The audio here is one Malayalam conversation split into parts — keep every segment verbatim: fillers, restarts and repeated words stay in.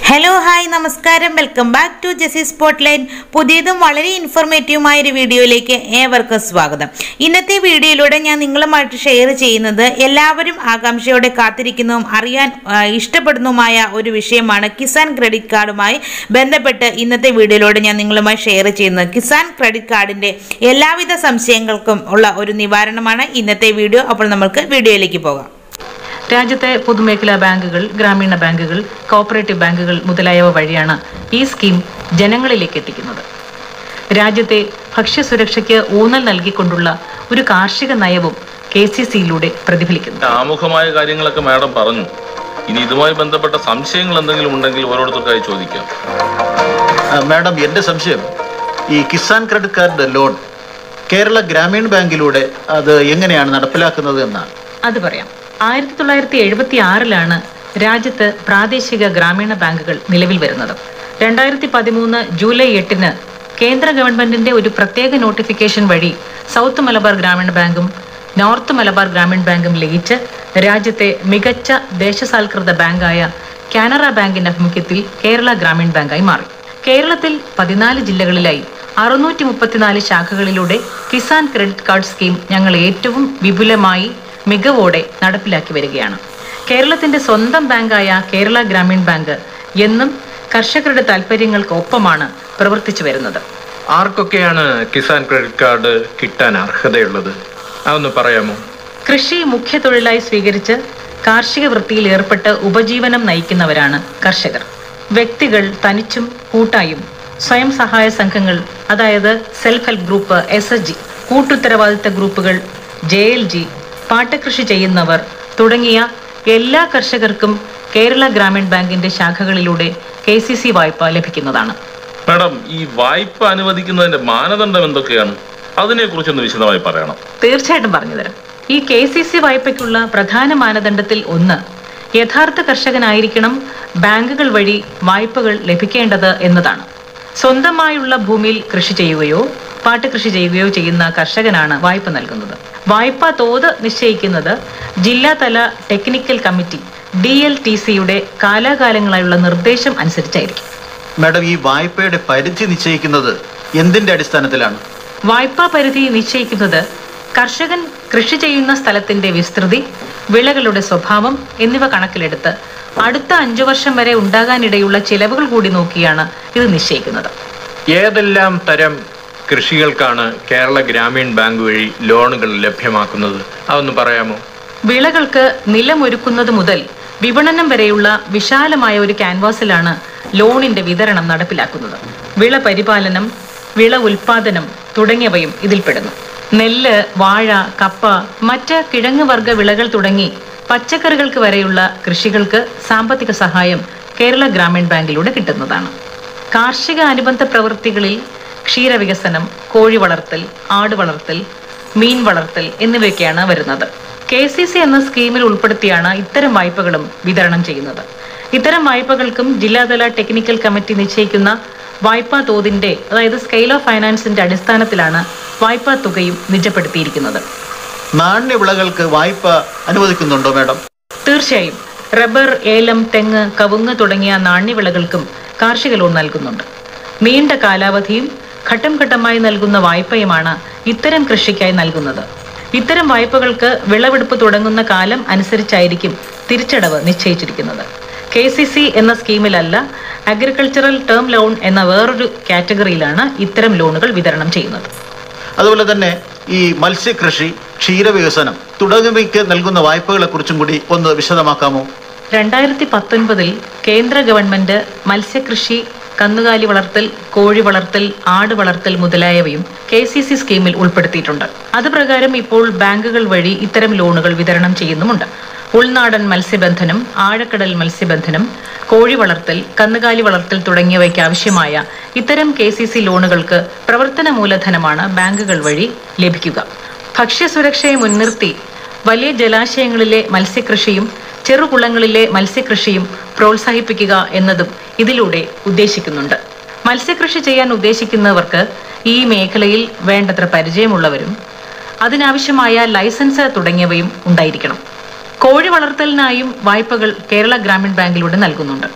ഹലോ ഹായ് നമസ്കാരം, welcome back to JC Spotline. പുതിയതും വളരെ ഇൻഫോർമേറ്റീവുമായ ഒരു വീഡിയോയിലേക്ക് ഏവർക്കും സ്വാഗതം. ഇന്നത്തെ വീഡിയോയിലൂടെ ഞാൻ നിങ്ങളുമായിട്ട് ഷെയർ ചെയ്യുന്നത് എല്ലാവരും ആകാംക്ഷയോടെ കാത്തിരിക്കുന്നതും അറിയാൻ ഇഷ്ടപ്പെടുന്നതുമായ ഒരു വിഷയമാണ്. കിസാൻ ക്രെഡിറ്റ് കാർഡുമായി ബന്ധപ്പെട്ട് ഇന്നത്തെ വീഡിയോയിലൂടെ ഞാൻ നിങ്ങളുമായി ഷെയർ ചെയ്യുന്നത്. കിസാൻ ക്രെഡിറ്റ് കാർഡിൻ്റെ എല്ലാവിധ സംശയങ്ങൾക്കും ഉള്ള ഒരു നിവാരണമാണ് ഇന്നത്തെ വീഡിയോ. അപ്പോൾ നമുക്ക് വീഡിയോയിലേക്ക് പോകാം. രാജ്യത്തെ പൊതുമേഖലാ ബാങ്കുകൾ, ഗ്രാമീണ ബാങ്കുകൾ, കോഓപ്പറേറ്റീവ് ബാങ്കുകൾ മുതലായവ വഴിയാണ് ഈ സ്കീം ജനങ്ങളിലേക്ക് എത്തിക്കുന്നത്. രാജ്യത്തെ ഭക്ഷ്യസുരക്ഷയ്ക്ക് ഊന്നൽ നൽകിക്കൊണ്ടുള്ള ഒരു കാർഷിക നയവും കെ സി സിയിലൂടെ പ്രതിഫലിക്കുന്നു. ആമുഖമായ കാര്യങ്ങളൊക്കെ മാഡം പറഞ്ഞു. ഇനി ഇതുമായി ബന്ധപ്പെട്ട സംശയങ്ങൾ എന്തെങ്കിലും ഉണ്ടെങ്കിൽ ഓരോരുത്തർക്കായി ചോദിക്കാം. മാഡം, എൻ്റെ സംശയം ഈ Kisan credit card loan Kerala Grameen ബാങ്കിലൂടെ അത് എങ്ങനെയാണ് നടപ്പിലാക്കുന്നത് എന്നാണ്. അത് പറയാം. ആയിരത്തി തൊള്ളായിരത്തി എഴുപത്തി ആറിലാണ് രാജ്യത്ത് പ്രാദേശിക ഗ്രാമീണ ബാങ്കുകൾ നിലവിൽ വരുന്നത്. രണ്ടായിരത്തി പതിമൂന്ന് ജൂലൈ എട്ടിന് കേന്ദ്ര ഗവൺമെന്റിന്റെ ഒരു പ്രത്യേക നോട്ടിഫിക്കേഷൻ വഴി സൗത്ത് മലബാർ ഗ്രാമീണ ബാങ്കും നോർത്ത് മലബാർ ഗ്രാമീൺ ബാങ്കും ലയിച്ച് രാജ്യത്തെ മികച്ച ദേശസാൽകൃത ബാങ്കായ കാനറ ബാങ്കിന്റെ ആഭിമുഖ്യത്തിൽ കേരള ഗ്രാമീൺ ബാങ്കായി മാറി. കേരളത്തിൽ പതിനാല് ജില്ലകളിലായി അറുന്നൂറ്റി മുപ്പത്തിനാല് ശാഖകളിലൂടെ കിസാൻ ക്രെഡിറ്റ് കാർഡ് സ്കീം ഞങ്ങൾ ഏറ്റവും വിപുലമായി മികവോടെ നടപ്പിലാക്കി വരികയാണ്. കേരളത്തിന്റെ സ്വന്തം ബാങ്കായ കേരള ഗ്രാമീൺ ബാങ്ക് എന്നും കർഷകരുടെ താല്പര്യങ്ങൾക്ക് ഒപ്പമാണ് പ്രവർത്തിച്ചു വരുന്നത്. ആർക്കൊക്കെയാണ് കിസാൻ ക്രെഡിറ്റ് കാർഡ് കിട്ടാൻ അർഹതയുള്ളത്, അതൊന്ന് പറയാമോ? കൃഷി മുഖ്യ തൊഴിലായി സ്വീകരിച്ച് കാർഷിക വൃത്തിയിൽ ഏർപ്പെട്ട് ഉപജീവനം നയിക്കുന്നവരാണ് കർഷകർ. വ്യക്തികൾ തനിച്ചും കൂട്ടായും, സ്വയം സഹായ സംഘങ്ങൾ അതായത് self help group, S H G, കൂട്ടുത്തരവാദിത്ത ഗ്രൂപ്പുകൾ, ജെ എൽ ജി, പാട്ടകൃഷി ചെയ്യുന്നവർ തുടങ്ങിയ എല്ലാ കർഷകർക്കും കേരള ഗ്രാമീൺ ബാങ്കിന്റെ ശാഖകളിലൂടെ കെ സി സി വായ്പ ലഭിക്കുന്നതാണ്. മാഡം, ഈ വായ്പ അനുവദിക്കുന്നതിന്റെ മാനദണ്ഡം എന്തൊക്കെയാണ്? അതിനെക്കുറിച്ചൊന്ന് വിശദമായി പറയണം. തീർച്ചയായിട്ടും പറഞ്ഞുതരാം. ഈ കെ സി സി വായ്പയ്ക്കുള്ള പ്രധാന മാനദണ്ഡത്തിൽ ഒന്ന്, യഥാർത്ഥ കർഷകനായിരിക്കണം ബാങ്കുകൾ വഴി വായ്പകൾ ലഭിക്കേണ്ടത് എന്നതാണ്. സ്വന്തമായുള്ള ഭൂമിയിൽ കൃഷി ചെയ്യുകയോ പാട്ടകൃഷി ചെയ്യുകയോ ചെയ്യുന്ന കർഷകനാണ് വായ്പ നൽകുന്നത്. വായ്പാ തോത് നിശ്ചയിക്കുന്നത് ജില്ലാതല technical committee D L T സിയുടെ കാലാകാലങ്ങളായുള്ള നിർദ്ദേശം അനുസരിച്ചായിരിക്കും. മാഡം, ഈ വായ്പയുടെ പരിധി നിശ്ചയിക്കുന്നത് എന്തിന്റെ അടിസ്ഥാനത്തിലാണ്? വായ്പാ പരിധി നിശ്ചയിക്കുന്നത് കർഷകൻ കൃഷി ചെയ്യുന്ന സ്ഥലത്തിന്റെ വിസ്തൃതി, വിളകളുടെ സ്വഭാവം എന്നിവ കണക്കിലെടുത്ത് അടുത്ത അഞ്ചു വർഷം വരെ ഉണ്ടാകാനിടയുള്ള ചിലവുകൾ കൂടി നോക്കിയാണ് ഇത് നിശ്ചയിക്കുന്നത്. ഏതെല്ലാം തരം കൃഷികൾക്കാണ് കേരള ഗ്രാമീൺ ബാങ്ക് വഴി ലോണുകൾ ലഭ്യമാക്കുന്നത്, അതൊന്ന് പറയാമോ? വിളകൾക്ക് നിലമൊരുക്കുന്നത് മുതൽ വിപണനം വരെയുള്ള വിശാലമായ ഒരു ക്യാൻവാസിലാണ് ലോണിന്റെ വിതരണം നടപ്പിലാക്കുന്നത്. വിള പരിപാലനം, വിള ഉൽപാദനം തുടങ്ങിയവയും ഇതിൽപ്പെടുന്നു. നെല്ല്, വാഴ, കപ്പ, മറ്റ് കിഴങ്ങ് വർഗ വിളകൾ തുടങ്ങി പച്ചക്കറികൾക്ക് വരെയുള്ള കൃഷികൾക്ക് സാമ്പത്തിക സഹായം കേരള ഗ്രാമീൺ ബാങ്കിലൂടെ കിട്ടുന്നതാണ്. കാർഷിക അനുബന്ധ പ്രവൃത്തികളിൽ ക്ഷീരവികസനം, കോഴി വളർത്തൽ, ആട് വളർത്തൽ, മീൻ വളർത്തൽ എന്നിവയൊക്കെയാണ് വരുന്നത്. കെ സി സി എന്ന സ്കീമിൽ ഉൾപ്പെടുത്തിയാണ് ഇത്തരം വായ്പകളും വിതരണം ചെയ്യുന്നത്. ഇത്തരം വായ്പകൾക്കും ജില്ലാതല ടെക്നിക്കൽ കമ്മിറ്റി നിശ്ചയിക്കുന്ന വായ്പാ തോതിന്റെ അതായത് സ്കെയിൽ ഓഫ് ഫൈനാൻസിന്റെ അടിസ്ഥാനത്തിലാണ് വായ്പാ തുകയും നിജപ്പെടുത്തിയിരിക്കുന്നത്. നാണ്യവിളകൾക്ക് വായ്പ അനുവദിക്കുന്നുണ്ടോ മാഡം? തീർച്ചയായും. റബ്ബർ, ഏലം, തെങ്ങ്, കവുങ്ങ് തുടങ്ങിയ നാണ്യവിളകൾക്കും കാർഷിക ലോൺ നൽകുന്നുണ്ട്. നീണ്ട കാലാവധിയും ഘട്ടം ഘട്ടമായി നൽകുന്ന വായ്പയുമാണ് ഇത്തരം കൃഷിക്കായി നൽകുന്നത്. ഇത്തരം വായ്പകൾക്ക് വിളവെടുപ്പ് തുടങ്ങുന്ന കാലം അനുസരിച്ചായിരിക്കും തിരിച്ചടവ് നിശ്ചയിച്ചിരിക്കുന്നത്. കെ സി സി എന്ന സ്കീമിലല്ല, അഗ്രികൾച്ചറൽ ടേം ലോൺ എന്ന വേറൊരു കാറ്റഗറിയിലാണ് ഇത്തരം ലോണുകൾ വിതരണം ചെയ്യുന്നത്. അതുപോലെ തന്നെ ഈ മത്സ്യകൃഷി, ക്ഷീരവികസനം തുടങ്ങിയവയ്ക്ക് നൽകുന്ന വായ്പകളെ കുറിച്ചും കൂടി ഒന്ന് വിശദമാക്കാമോ? രണ്ടായിരത്തി പത്തൊൻപതിൽ കേന്ദ്ര ഗവൺമെന്റ് മത്സ്യകൃഷി, കന്നുകാലി വളർത്തൽ, കോഴി വളർത്തൽ, ആട് വളർത്തൽ മുതലായവയും കെ സി സി സ്കീമിൽ ഉൾപ്പെടുത്തിയിട്ടുണ്ട്. അതുപ്രകാരം ഇപ്പോൾ ബാങ്കുകൾ വഴി ഇത്തരം ലോണുകൾ വിതരണം ചെയ്യുന്നുമുണ്ട്. ഉൾനാടൻ മത്സ്യബന്ധനം, ആഴക്കടൽ മത്സ്യബന്ധനം, കോഴി വളർത്തൽ, കന്നുകാലി വളർത്തൽ തുടങ്ങിയവയ്ക്ക് ആവശ്യമായ ഇത്തരം കെ സി സി ലോണുകൾക്ക് പ്രവർത്തന മൂലധനമാണ് ബാങ്കുകൾ വഴി ലഭിക്കുക. ഭക്ഷ്യസുരക്ഷയെ മുൻനിർത്തി വലിയ ജലാശയങ്ങളിലെ മത്സ്യകൃഷിയും ചെറുകുളങ്ങളിലെ മത്സ്യകൃഷിയും പ്രോത്സാഹിപ്പിക്കുക എന്നതും ഇതിലൂടെ ഉദ്ദേശിക്കുന്നുണ്ട്. മത്സ്യകൃഷി ചെയ്യാൻ ഉദ്ദേശിക്കുന്നവർക്ക് ഈ മേഖലയിൽ വേണ്ടത്ര പരിചയമുള്ളവരും അതിനാവശ്യമായ ലൈസൻസ് തുടങ്ങിയവയും ഉണ്ടായിരിക്കണം. കോഴി വളർത്തലിനായും വായ്പകൾ കേരള ഗ്രാമീൺ ബാങ്കിലൂടെ നൽകുന്നുണ്ട്.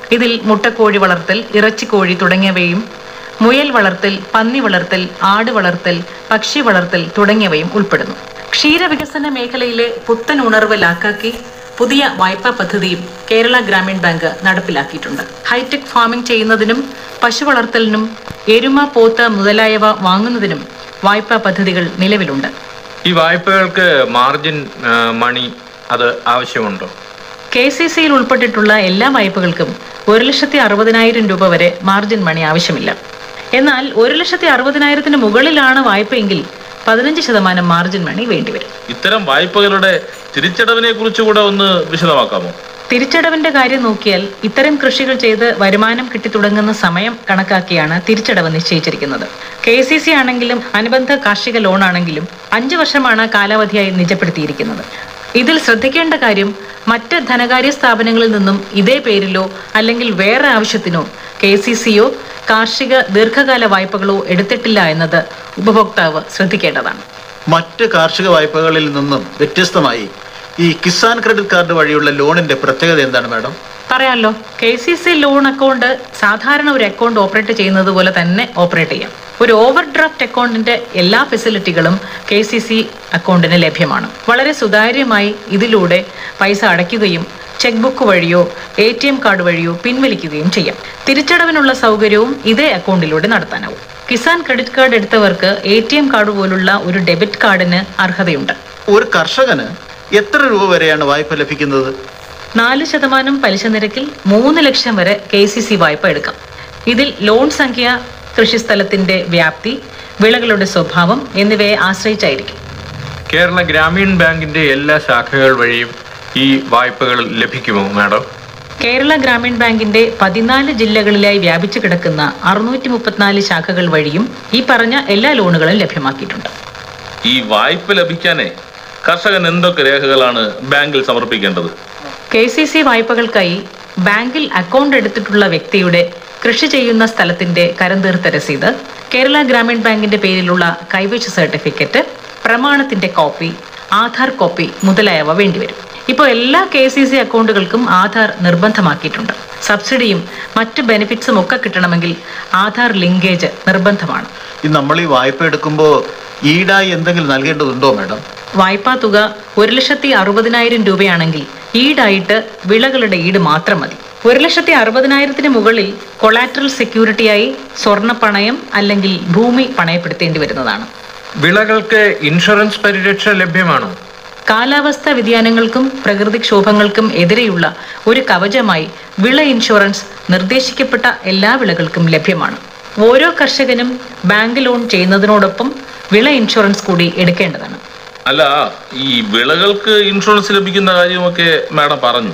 ഇതിൽ മുട്ടക്കോഴി വളർത്തൽ, ഇറച്ചിക്കോഴി തുടങ്ങിയവയും മുയൽ വളർത്തൽ, പന്നി വളർത്തൽ, ആട് വളർത്തൽ, പക്ഷി വളർത്തൽ തുടങ്ങിയവയും ഉൾപ്പെടുന്നു. ക്ഷീരവികസന മേഖലയിലെ പുത്തൻ ഉണർവ് ലാക്കാക്കി പുതിയ വായ്പാ പദ്ധതിയും കേരള ഗ്രാമീൺ ബാങ്ക് നടപ്പിലാക്കിയിട്ടുണ്ട്. ഹൈടെക് ഫാമിംഗ് ചെയ്യുന്നതിനും പശു വളർത്തലിനും എരുമ, പോത്ത് മുതലായവ വാങ്ങുന്നതിനും വായ്പാ പദ്ധതികൾ നിലവിലുണ്ട്. ഈ വായ്പകൾക്ക് മാർജിൻ മണി അത് ആവശ്യമുണ്ടോ? കെ സി സിയിൽ ഉൾപ്പെട്ടിട്ടുള്ള എല്ലാ വായ്പകൾക്കും ഒരു ലക്ഷത്തി അറുപതിനായിരം രൂപ വരെ മാർജിൻ മണി ആവശ്യമില്ല. എന്നാൽ ഒരു ലക്ഷത്തി അറുപതിനായിരത്തിന് മുകളിലാണ് വായ്പയെങ്കിൽ പതിനഞ്ച് ശതമാനം മാർജിൻ മണി വേണ്ടിവരും. ഇത്തരം വായ്പകളുടെ തിരിച്ചടവിനെ കുറിച്ച് കൂടെ ഒന്ന് വിശദമാക്കാമോ? തിരിച്ചടവിന്റെ കാര്യം നോക്കിയാൽ ഇത്തരം കൃഷികൾ ചെയ്ത് വരുമാനം കിട്ടിത്തുടങ്ങുന്ന സമയം കണക്കാക്കിയാണ് തിരിച്ചടവ് നിശ്ചയിച്ചിരിക്കുന്നത്. കെ സി സി ആണെങ്കിലും അനുബന്ധ കാർഷിക ലോൺ ആണെങ്കിലും അഞ്ചു വർഷമാണ് കാലാവധിയായി നിജപ്പെടുത്തിയിരിക്കുന്നത്. ഇതിൽ ശ്രദ്ധിക്കേണ്ട കാര്യം മറ്റ് ധനകാര്യ സ്ഥാപനങ്ങളിൽ നിന്നും ഇതേ പേരിലോ അല്ലെങ്കിൽ വേറെ ആവശ്യത്തിനോ കെ സി സിയോ കാർഷിക ദീർഘകാല വായ്പകളോ എടുത്തിട്ടില്ല എന്നത് ഉപഭോക്താവ് ശ്രദ്ധിക്കേണ്ടതാണ്. മറ്റ് കാർഷിക വായ്പകളിൽ നിന്നും വ്യത്യസ്തമായി ഈ കിസാൻ ക്രെഡിറ്റ് കാർഡ് വഴിയുള്ള ലോണിന്റെ പ്രത്യേകത എന്താണ് മാഡം? പറയാമല്ലോ. K C C loan account സാധാരണ ഒരു അക്കൗണ്ട് ഓപ്പറേറ്റ് ചെയ്യുന്നത് പോലെ തന്നെ ഓപ്പറേറ്റ് ചെയ്യാം. ഒരു ഓവർ ഡ്രാഫ്റ്റ് അക്കൗണ്ടിന്റെ എല്ലാ ഫെസിലിറ്റികളും കെ സി സി അക്കൗണ്ടിന് ലഭ്യമാണ്. വളരെ സുതാര്യമായി ഇതിലൂടെ പൈസ അടയ്ക്കുകയും ചെക്ക് ബുക്ക് വഴിയോ എ ടി എം കാർഡ് വഴിയോ പിൻവലിക്കുകയും ചെയ്യാം. തിരിച്ചടവിനുള്ള സൗകര്യവും ഇതേ അക്കൗണ്ടിലൂടെ നടത്താനാവും. കിസാൻ ക്രെഡിറ്റ് കാർഡ് എടുത്തവർക്ക് എ ടി എം കാർഡ് പോലുള്ള ഒരു ഡെബിറ്റ് കാർഡിന് അർഹതയുണ്ട്. ഒരു കർഷകന് എത്ര രൂപ വരെയാണ് വായ്പ ലഭിക്കുന്നത്? നാല് ശതമാനം പലിശ നിരക്കിൽ മൂന്ന് ലക്ഷം വരെ കെ സി സി വായ്പ എടുക്കാം. ഇതിൽ ലോൺ സംഖ്യ, കൃഷിസ്ഥലത്തിന്റെ വ്യാപ്തി, വിളകളുടെ സ്വഭാവം എന്നിവയെ ആശ്രയിച്ചായിരിക്കും. കേരള ഗ്രാമീൺ ബാങ്കിന്റെ എല്ലാ ശാഖകൾ വഴിയും ഈ വായ്പകൾ ലഭിക്കുമോ മാഡം? കേരള ഗ്രാമീൺ ബാങ്കിന്റെ പതിനാല് ജില്ലകളിലായി വ്യാപിച്ചു കിടക്കുന്ന അറുന്നൂറ്റി മുപ്പത്തിനാല് ശാഖകൾ വഴിയും ഈ പറഞ്ഞ എല്ലാ ലോണുകളും ലഭ്യമാക്കിയിട്ടുണ്ട്. ഈ വായ്പ ലഭിക്കാനേ കർഷകൻ എന്തൊക്കെ രേഖകളാണ് ബാങ്കിൽ സമർപ്പിക്കേണ്ടത്? കെ സി സി വായ്പകൾക്കായി ബാങ്കിൽ അക്കൗണ്ട് എടുത്തിട്ടുള്ള വ്യക്തിയുടെ കൃഷി ചെയ്യുന്ന സ്ഥലത്തിന്റെ കരംതീർത്ത രസീത്, കേരള ഗ്രാമീൺ ബാങ്കിന്റെ പേരിലുള്ള കൈവശ സർട്ടിഫിക്കറ്റ്, പ്രമാണത്തിന്റെ കോപ്പി, ആധാർ കോപ്പി മുതലായവ വേണ്ടിവരും. ഇപ്പോൾ എല്ലാ കെ സി സി അക്കൗണ്ടുകൾക്കും ആധാർ നിർബന്ധമാക്കിയിട്ടുണ്ട്. സബ്സിഡിയും മറ്റ് ബെനിഫിറ്റ്സും ഒക്കെ കിട്ടണമെങ്കിൽ ആധാർ ലിങ്കേജ് നിർബന്ധമാണ്. നമ്മൾ ഈ വായ്പ എടുക്കുമ്പോൾ ഈടായി എന്തെങ്കിലും നൽകേണ്ടതുണ്ടോ മാഡം? വായ്പാ തുക ഒരു ലക്ഷത്തി അറുപതിനായിരം രൂപയാണെങ്കിൽ ഈടായിട്ട് വിളകളുടെ ഈട് മാത്രം മതി. ഒരു ലക്ഷത്തി അറുപതിനായിരത്തിന് മുകളിൽ കൊളാറ്ററൽ സെക്യൂരിറ്റിയായി സ്വർണ്ണ പണയം അല്ലെങ്കിൽ ഭൂമി പണയപ്പെടുത്തേണ്ടി വരുന്നതാണ്. വിളകൾക്ക് ഇൻഷുറൻസ് പരിരക്ഷ ലഭ്യമാണോ? കാലാവസ്ഥാ വ്യതിയാനങ്ങൾക്കും പ്രകൃതിക്ഷോഭങ്ങൾക്കും എതിരെയുള്ള ഒരു കവചമായി വിള ഇൻഷുറൻസ് നിർദ്ദേശിക്കപ്പെട്ട എല്ലാ വിളകൾക്കും ലഭ്യമാണ്. ഓരോ കർഷകനും ബാങ്ക് ലോൺ ചെയ്യുന്നതിനോടൊപ്പം വിള ഇൻഷുറൻസ് കൂടി എടുക്കേണ്ടതാണ്. അല്ല, ഈ വിളകൾക്ക് ഇൻഷുറൻസ് ലഭിക്കുന്ന കാര്യമൊക്കെ മാഡം പറഞ്ഞു.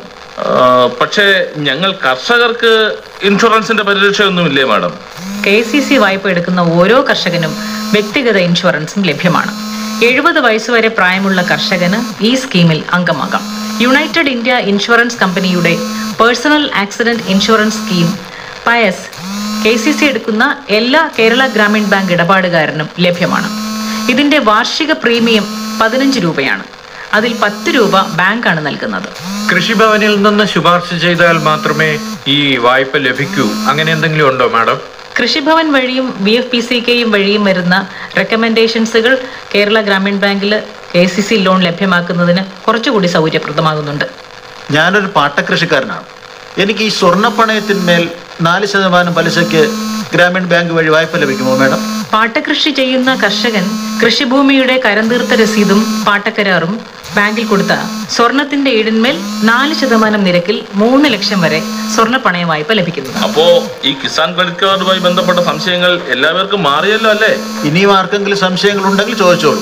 പക്ഷേ ഞങ്ങൾ കർഷകർക്ക് ഇൻഷുറൻസിന്റെ പരിരക്ഷയൊന്നുമില്ലേ മാഡം? കെ സി സി വായ്പ എടുക്കുന്ന ഓരോ കർഷകനും വ്യക്തിഗത ഇൻഷുറൻസും ലഭ്യമാണ്. എഴുപത് വയസ്സുവരെ പ്രായമുള്ള കർഷകന് ഈ സ്കീമിൽ അംഗമാകാം. യുണൈറ്റഡ് ഇന്ത്യ ഇൻഷുറൻസ് കമ്പനിയുടെ personal accident insurance scheme plus K C C എടുക്കുന്ന എല്ലാ കേരള ഗ്രാമീൺ ബാങ്ക് ഇടപാടുകാരനും ലഭ്യമാണ്. ഇതിന്റെ വാർഷിക പ്രീമിയം പതിനഞ്ച് രൂപയാണ്. അതിൽ പത്ത് രൂപ ബാങ്കാണ് നൽകുന്നത്. കൃഷിഭവനിൽ നിന്ന് ശുപാർശ ചെയ്താൽ മാത്രമേ ഈ വായ്പ ലഭിക്കൂ, അങ്ങനെ എന്തെങ്കിലും ഉണ്ടോ മാഡം? കൃഷിഭവൻ വഴിയും ബി എഫ് പി സി കെയും വഴിയും വരുന്ന റെക്കമെൻഡേഷൻസുകൾ കേരള ഗ്രാമീൺ ബാങ്കിൽ കെ സി സി ലോൺ ലഭ്യമാക്കുന്നതിന് കുറച്ചുകൂടി സൗകര്യപ്രദമാകുന്നുണ്ട്. ഞാനൊരു പാട്ടകൃഷിക്കാരനാണ്. എനിക്ക് ഈ സ്വർണ്ണപ്പണയത്തിന്മേൽ നാല് ശതമാനം പലിശയ്ക്ക് ഗ്രാമീൺ ബാങ്ക് വഴി വായ്പ ലഭിക്കുമോ മാഡം? പാട്ടകൃഷി ചെയ്യുന്ന കർഷകൻ കൃഷിഭൂമിയുടെ കരംതീർത്ത രസീതും പാട്ടക്കരാറും ബാങ്കിൽ കൊടുത്ത സ്വർണത്തിന്റെ ഈടിന്മേൽ നാല് ശതമാനം നിരക്കിൽ മൂന്ന് ലക്ഷം വരെ സ്വർണ്ണ പണയ വായ്പ ലഭിക്കുന്നു. അപ്പോ ഈ കിസാൻ ക്രെഡിറ്റ് കാർഡുമായി ബന്ധപ്പെട്ട സംശയങ്ങൾ എല്ലാവർക്കും മാറിയല്ലോ അല്ലേ? ഇനിയും ആർക്കെങ്കിലും സംശയങ്ങൾ ഉണ്ടെങ്കിൽ ചോദിച്ചോളൂ.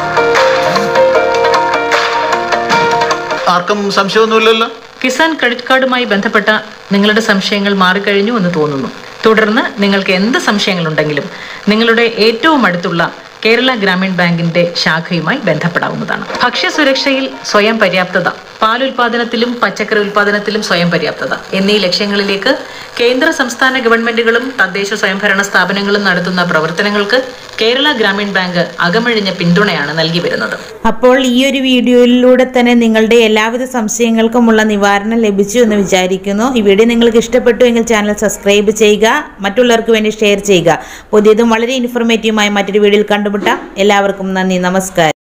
ആർക്കും സംശയമൊന്നുമില്ലല്ലോ? കിസാൻ ക്രെഡിറ്റ് കാർഡുമായി ബന്ധപ്പെട്ട നിങ്ങളുടെ സംശയങ്ങൾ മാറിക്കഴിഞ്ഞു എന്ന് തോന്നുന്നു. തുടർന്ന് നിങ്ങൾക്ക് എന്ത് സംശയങ്ങളുണ്ടെങ്കിലും നിങ്ങളുടെ ഏറ്റവും അടുത്തുള്ള കേരള ഗ്രാമീൺ ബാങ്കിന്റെ ശാഖയുമായി ബന്ധപ്പെടാവുന്നതാണ്. ഭക്ഷ്യസുരക്ഷയിൽ സ്വയം പര്യാപ്തത പാലുൽപാദനത്തിലും പച്ചക്കറി ഉൽപാദനത്തിലും സ്വയം പര്യാപ്തത എന്നീ ലക്ഷ്യങ്ങളിലേക്ക് കേന്ദ്ര സംസ്ഥാന ഗവൺമെന്റുകളും തദ്ദേശ സ്വയംഭരണ സ്ഥാപനങ്ങളും നടത്തുന്ന പ്രവർത്തനങ്ങൾക്ക് കേരള ഗ്രാമീൺ ബാങ്ക് അകമഴിഞ്ഞ പിന്തുണയാണ് നൽകി വരുന്നത്. അപ്പോൾ ഈ ഒരു വീഡിയോയിലൂടെ തന്നെ നിങ്ങളുടെ എല്ലാവിധ സംശയങ്ങൾക്കുമുള്ള നിവാരണം ലഭിച്ചു എന്ന് വിചാരിക്കുന്നു. ഈ വീഡിയോ നിങ്ങൾക്ക് ഇഷ്ടപ്പെട്ടു എങ്കിൽ ചാനൽ സബ്സ്ക്രൈബ് ചെയ്യുക, മറ്റുള്ളവർക്ക് വേണ്ടി ഷെയർ ചെയ്യുക. പുതിയതും വളരെ ഇൻഫോർമേറ്റീവുമായ മറ്റൊരു വീഡിയോയിൽ കണ്ടുമുട്ടാം. എല്ലാവർക്കും നന്ദി, നമസ്കാരം.